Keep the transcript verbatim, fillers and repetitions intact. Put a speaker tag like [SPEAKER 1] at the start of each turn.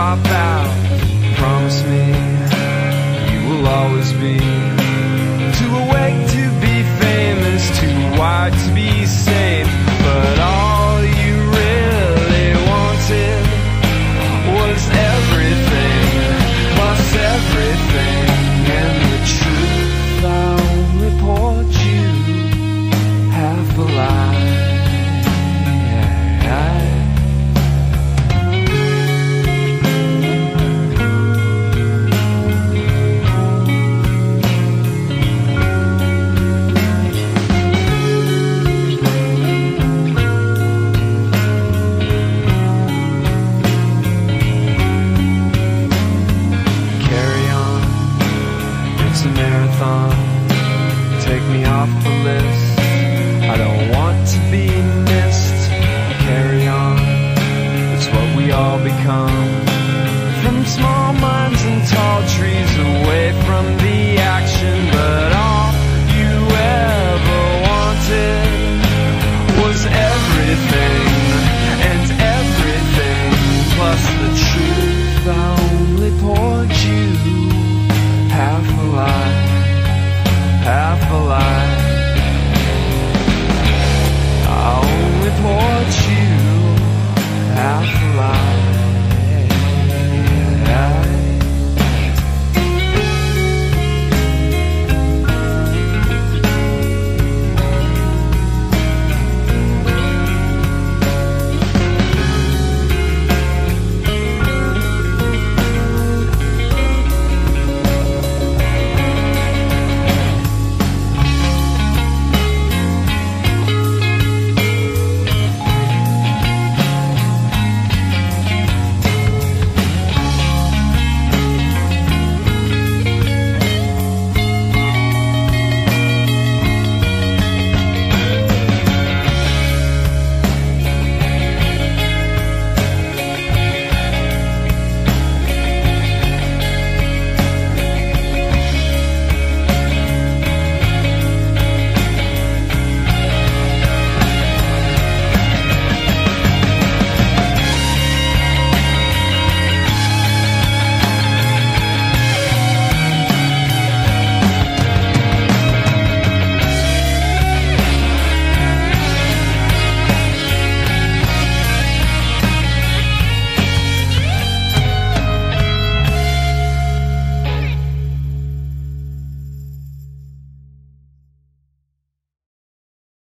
[SPEAKER 1] drop out. Promise me you will always be too awake to be famous, too wide to be sane. But all you really wanted was everything, plus everything, and the truth I only poured you half a lie. Take me off the list. I don't want to be